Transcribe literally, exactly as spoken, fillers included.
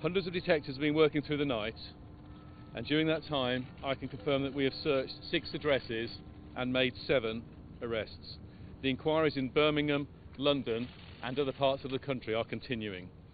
Hundreds of detectives have been working through the night, and during that time I can confirm that we have searched six addresses and made seven arrests. The inquiries in Birmingham, London and other parts of the country are continuing.